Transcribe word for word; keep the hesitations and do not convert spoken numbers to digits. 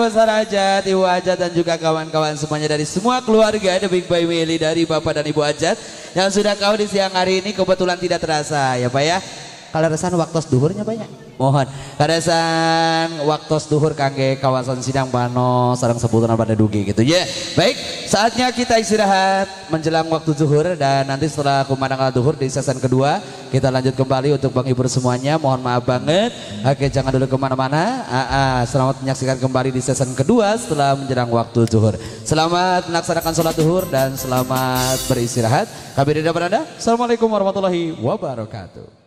besar Ajat, Ibu Ajat dan juga kawan-kawan semuanya dari semua keluarga The Big Boy Family dari Bapak dan Ibu Ajat yang sudah kau di siang hari ini kebetulan tidak terasa ya Pak ya. Kalau resan waktu duhurnya banyak. Mohon kadasan waktu duhur kangge kawasan Sidang Bano sareng sebutan pada dugi gitu ya. Baik, saatnya kita istirahat menjelang waktu zuhur dan nanti setelah kumandang duhur di season kedua kita lanjut kembali untuk menghibur semuanya. Mohon maaf banget. Oke, jangan dulu kemana-mana. Aa, selamat menyaksikan kembali di season kedua setelah menjelang waktu zuhur. Selamat melaksanakan sholat duhur dan selamat beristirahat. Kami tidak berada. Assalamualaikum warahmatullahi wabarakatuh.